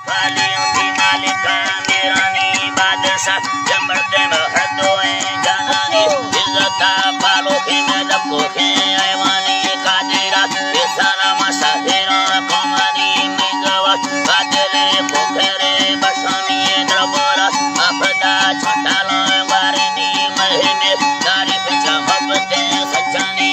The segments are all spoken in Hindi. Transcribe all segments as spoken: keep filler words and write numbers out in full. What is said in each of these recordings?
वालियों की मालिका मेरानी बादशाह जमरते में हरदोए जानानी इज्जता पालो के में लपो के ऐवानी कादिरा बेसारा मसाहिरा कमानी मिजवा कादले पोखरे बसानी द्रबरा अपदा छटाला वारनी महीने तारीफ चमकते सच्चानी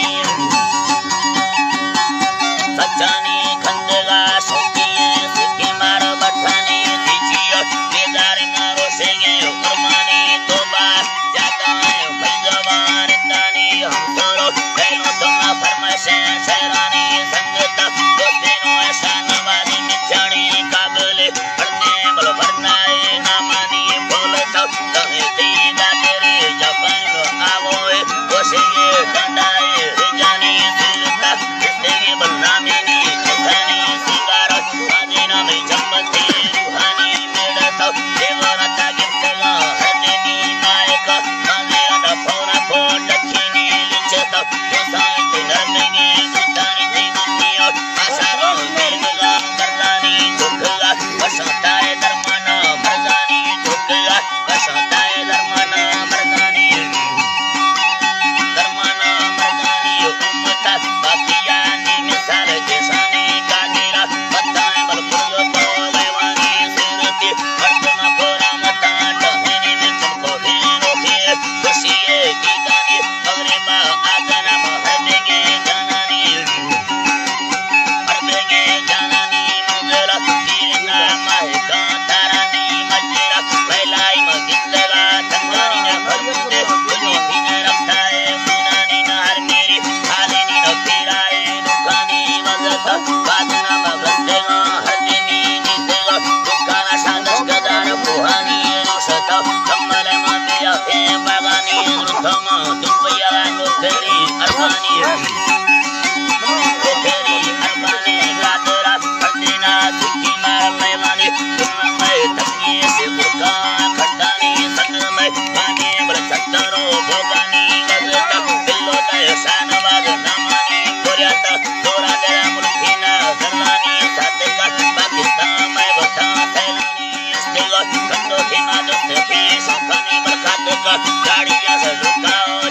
सच्चानी खंडगा सोकिए सिक्की मार बठानी दीजिए बेदार मारो सेंगे उर्मानी तोबा जाता है फैजवान दानी हम तोरो पहलो तुमना फरमाइशे शहरानी संगत दोस्तीनो एहसान वाली मिठानी काबिले भरने बल भरनाए नामानी बोल सब कहती दादरी जपन आवोए कोशिगे डंडाए रिजानी दिलता जिंदगी बनामीनी चुथानी सिगारा आदिना में जम्मती रूहानी मेड़ता देवरता गिफ्तला हदनी नायका मंदिरा दा फोना फोन दक्षिणी लिचता दोसाई नरमिनी सुतानी जीवनिया आशारा मेलगा करदानी झुकगा वसंताए धर्मना मर्दानी झुकगा वसंताए धर्मना मर्दानी धर्मना मर्दानी उम्मता बाकिया नी मिसाल जैसानी कादिरा बताए बलपुर तो वैवानी सूरती मर्दना पूरा मता टहनी में तुमको हीरो के खुशिये की गानी मगरिबा आगना महदेगे जानानी हरदेगे जानानी मंजरा दीना महका तारानी मजरा फैलाई मगिंदगा तंगानी न फरमुदे दुनिया की न रफ्ताए सुनानी न हर मेरी हालिनी न फिराए दुकानी मजता बादना मगंदेगा हरदिनी नीतेगा दुकाना शादस गदार पुहानी रुसता कमल मातिया हे बागानी रुथमा दुबया नुकरी अरबानी नुकरी अरबानी गादरा हरदिना सिक्की मार मैवानी तुमने तकिए से बुका खटानी संग में पानी बल छतरो भोगानी गजता बिल्लो दय शानवाज नामानी कोरियाता तोरा दया मुल्कीना जलानी सादका पाकिस्तान में बता थैलानी इस्तेगा कंदो की मादत की सुखानी बरकत का गाड़ियां से झुकाओ